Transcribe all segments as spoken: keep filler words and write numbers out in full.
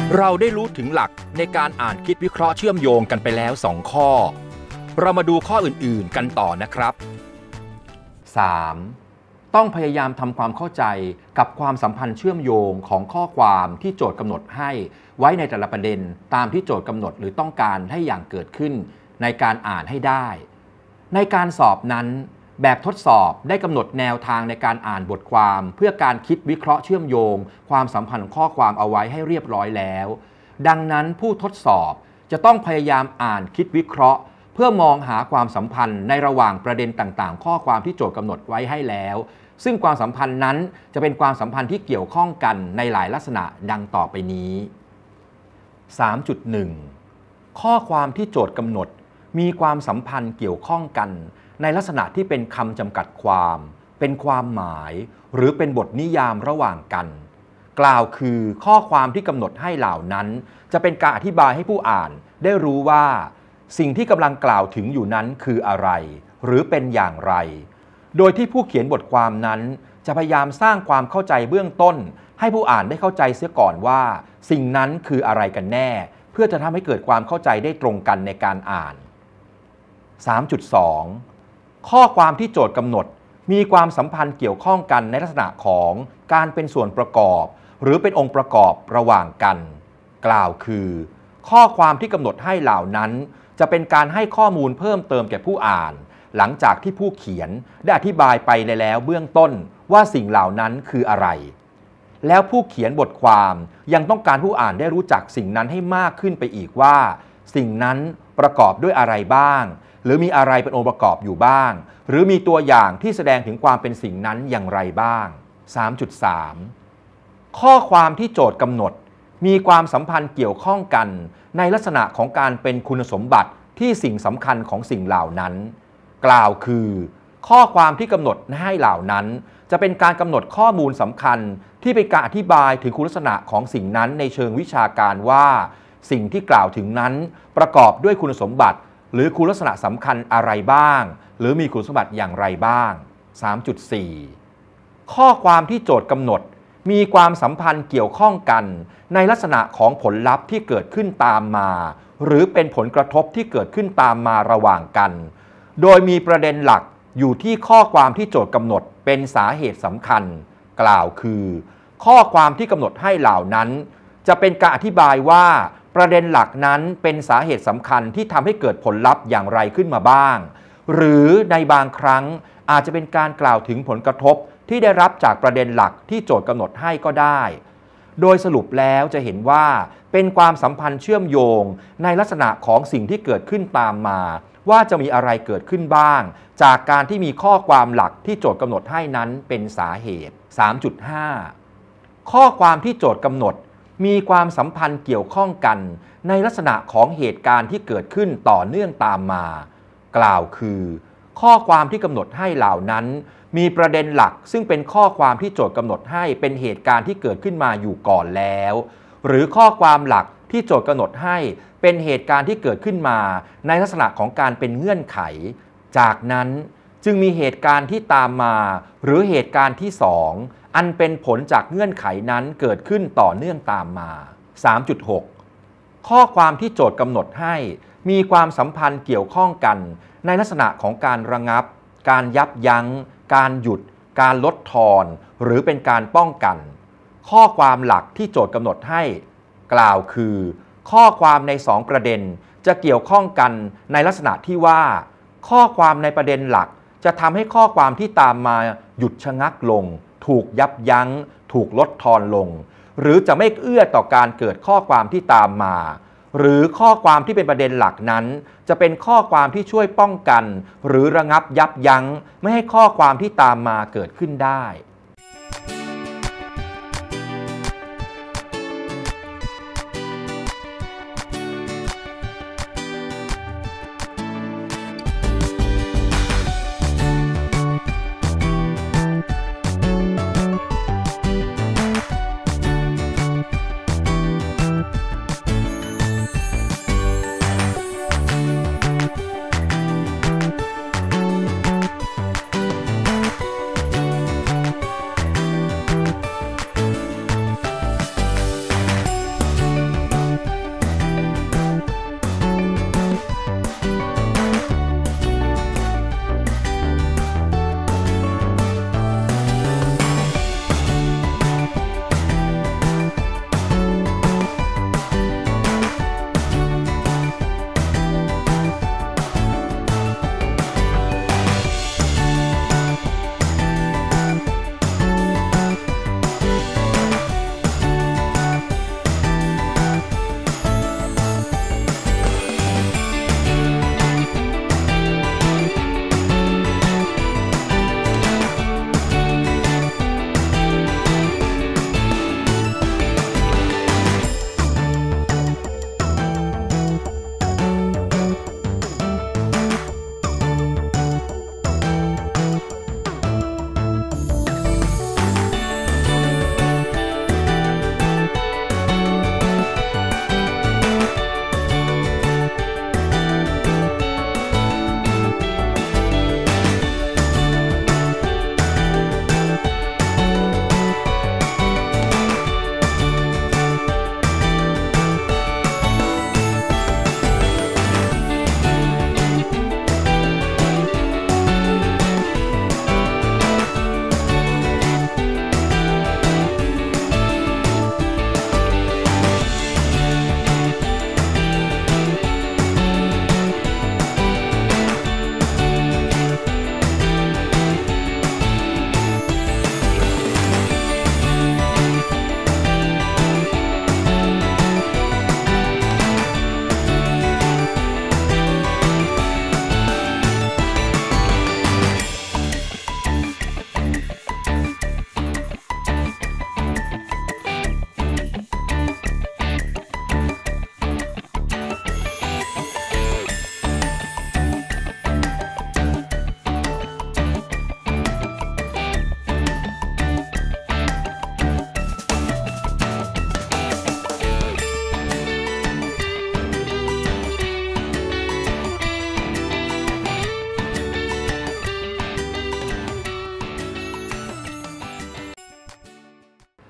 เราได้รู้ถึงหลักในการอ่านคิดวิเคราะห์เชื่อมโยงกันไปแล้วสองข้อเรามาดูข้ออื่นๆกันต่อนะครับ สาม. ต้องพยายามทำความเข้าใจกับความสัมพันธ์เชื่อมโยงของข้อความที่โจทย์กำหนดให้ไว้ในแต่ละประเด็นตามที่โจทย์กำหนดหรือต้องการให้อย่างเกิดขึ้นในการอ่านให้ได้ในการสอบนั้นแบบทดสอบได้กำหนดแนวทางในการอ่านบทความเพื่อการคิดวิเคราะห์เชื่อมโยงความสัมพันธ์ของข้อความเอาไว้ให้เรียบร้อยแล้วดังนั้นผู้ทดสอบจะต้องพยายามอ่านคิดวิเคราะห์เพื่อมองหาความสัมพันธ์ในระหว่างประเด็นต่างๆข้อความที่โจทย์กำหนดไว้ให้แล้วซึ่งความสัมพันธ์นั้นจะเป็นความสัมพันธ์ที่เกี่ยวข้องกันในหลายลักษณะดังต่อไปนี้ สามจุดหนึ่ง ข้อความที่โจทย์กำหนดมีความสัมพันธ์เกี่ยวข้องกันในลักษณะที่เป็นคำจำกัดความเป็นความหมายหรือเป็นบทนิยามระหว่างกันกล่าวคือข้อความที่กำหนดให้เหล่านั้นจะเป็นการอธิบายให้ผู้อ่านได้รู้ว่าสิ่งที่กำลังกล่าวถึงอยู่นั้นคืออะไรหรือเป็นอย่างไรโดยที่ผู้เขียนบทความนั้นจะพยายามสร้างความเข้าใจเบื้องต้นให้ผู้อ่านได้เข้าใจเสียก่อนว่าสิ่งนั้นคืออะไรกันแน่เพื่อจะทำให้เกิดความเข้าใจได้ตรงกันในการอ่าน สามจุดสอง ข้อความที่โจทย์กำหนดมีความสัมพันธ์เกี่ยวข้องกันในลักษณะของการเป็นส่วนประกอบหรือเป็นองค์ประกอบระหว่างกันกล่าวคือข้อความที่กำหนดให้เหล่านั้นจะเป็นการให้ข้อมูลเพิ่มเติมแก่ผู้อ่านหลังจากที่ผู้เขียนได้อธิบายไปแล้วเบื้องต้นว่าสิ่งเหล่านั้นคืออะไรแล้วผู้เขียนบทความยังต้องการผู้อ่านได้รู้จักสิ่งนั้นให้มากขึ้นไปอีกว่าสิ่งนั้นประกอบด้วยอะไรบ้างหรือมีอะไรเป็นองค์ประกอบอยู่บ้างหรือมีตัวอย่างที่แสดงถึงความเป็นสิ่งนั้นอย่างไรบ้าง สามจุดสาม ข้อความที่โจทย์กำหนดมีความสัมพันธ์เกี่ยวข้องกันในลักษณะของการเป็นคุณสมบัติที่สิ่งสำคัญของสิ่งเหล่านั้นกล่าวคือข้อความที่กำหนดให้เหล่านั้นจะเป็นการกำหนดข้อมูลสำคัญที่เป็นการอธิบายถึงคุณลักษณะของสิ่งนั้นในเชิงวิชาการว่าสิ่งที่กล่าวถึงนั้นประกอบด้วยคุณสมบัติหรือคุณลักษณะสำคัญอะไรบ้างหรือมีคุณสมบัติอย่างไรบ้าง สามจุดสี่ ข้อความที่โจทย์กำหนดมีความสัมพันธ์เกี่ยวข้องกันในลักษณะของผลลัพธ์ที่เกิดขึ้นตามมาหรือเป็นผลกระทบที่เกิดขึ้นตามมาระหว่างกันโดยมีประเด็นหลักอยู่ที่ข้อความที่โจทย์กำหนดเป็นสาเหตุสำคัญกล่าวคือข้อความที่กำหนดให้เหล่านั้นจะเป็นการอธิบายว่าประเด็นหลักนั้นเป็นสาเหตุสำคัญที่ทำให้เกิดผลลัพธ์อย่างไรขึ้นมาบ้างหรือในบางครั้งอาจจะเป็นการกล่าวถึงผลกระทบที่ได้รับจากประเด็นหลักที่โจทย์กำหนดให้ก็ได้โดยสรุปแล้วจะเห็นว่าเป็นความสัมพันธ์เชื่อมโยงในลักษณะของสิ่งที่เกิดขึ้นตามมาว่าจะมีอะไรเกิดขึ้นบ้างจากการที่มีข้อความหลักที่โจทย์กำหนดให้นั้นเป็นสาเหตุ สามจุดห้า ข้อความที่โจทย์กำหนดมีความสัมพันธ์เกี่ยวข้องกันในลักษณะของเหตุการณ์ที่เกิดขึ้นต่อเนื่องตามมากล่าวคือข้อความที่กำหนดให้เหล่านั้นมีประเด็นหลักซึ่งเป็นข้อความที่โจทย์กำหนดให้เป็นเหตุการณ์ที่เกิดขึ้นมาอยู่ก่อนแล้วหรือข้อความหลักที่โจทย์กำหนดให้เป็นเหตุการณ์ที่เกิดขึ้นมาในลักษณะของการเป็นเงื่อนไขจากนั้นจึงมีเหตุการณ์ที่ตามมาหรือเหตุการณ์ที่สองอันเป็นผลจากเงื่อนไขนั้นเกิดขึ้นต่อเนื่องตามมา สามจุดหก ข้อความที่โจทย์กำหนดให้มีความสัมพันธ์เกี่ยวข้องกันในลักษณะของการระงับการยับยั้งการหยุดการลดทอนหรือเป็นการป้องกันข้อความหลักที่โจทย์กำหนดให้กล่าวคือข้อความในสองประเด็นจะเกี่ยวข้องกันในลักษณะที่ว่าข้อความในประเด็นหลักจะทำให้ข้อความที่ตามมาหยุดชะงักลงถูกยับยั้งถูกลดทอนลงหรือจะไม่เอื้อต่อการเกิดข้อความที่ตามมาหรือข้อความที่เป็นประเด็นหลักนั้นจะเป็นข้อความที่ช่วยป้องกันหรือระงับยับยั้งไม่ให้ข้อความที่ตามมาเกิดขึ้นได้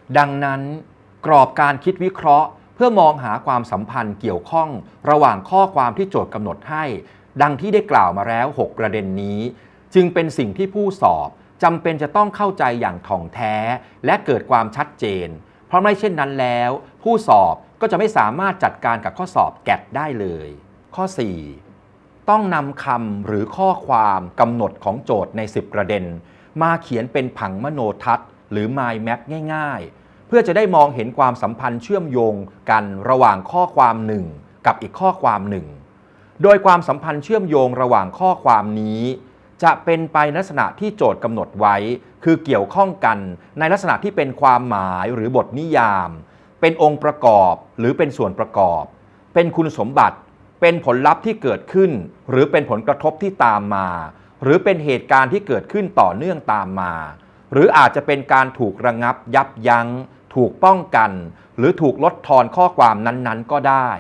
ดังนั้นกรอบการคิดวิเคราะห์เพื่อมองหาความสัมพันธ์เกี่ยวข้องระหว่างข้อความที่โจทย์กำหนดให้ดังที่ได้กล่าวมาแล้วหกประเด็นนี้จึงเป็นสิ่งที่ผู้สอบจำเป็นจะต้องเข้าใจอย่างถ่องแท้และเกิดความชัดเจนเพราะไม่เช่นนั้นแล้วผู้สอบก็จะไม่สามารถจัดการกับข้อสอบแกตได้เลยข้อสี่ต้องนำคำหรือข้อความกำหนดของโจทย์ในสิบประเด็นมาเขียนเป็นผังมโนทัศน์หรือ mind map ง่ายๆเพื่อจะได้มองเห็นความสัมพันธ์เชื่อมโยงกันระหว่างข้อความหนึ่งกับอีกข้อความหนึ่งโดยความสัมพันธ์เชื่อมโยงระหว่างข้อความนี้จะเป็นไปในลักษณะที่โจทย์กำหนดไว้คือเกี่ยวข้องกันในลักษณะที่เป็นความหมายหรือบทนิยามเป็นองค์ประกอบหรือเป็นส่วนประกอบเป็นคุณสมบัติเป็นผลลัพธ์ที่เกิดขึ้นหรือเป็นผลกระทบที่ตามมาหรือเป็นเหตุการณ์ที่เกิดขึ้นต่อเนื่องตามมาหรืออาจจะเป็นการถูกระงับยับยั้งถูกป้องกันหรือถูกลดทอนข้อความนั้นๆก็ได้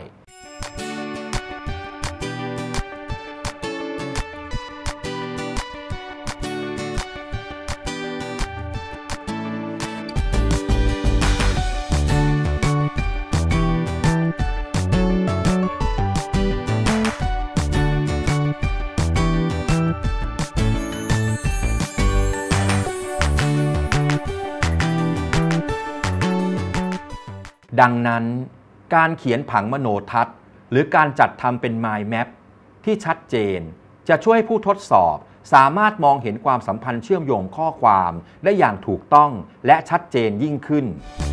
ดังนั้นการเขียนผังมโนทัศน์หรือการจัดทำเป็น mind map ที่ชัดเจนจะช่วยให้ผู้ทดสอบสามารถมองเห็นความสัมพันธ์เชื่อมโยงข้อความได้อย่างถูกต้องและชัดเจนยิ่งขึ้น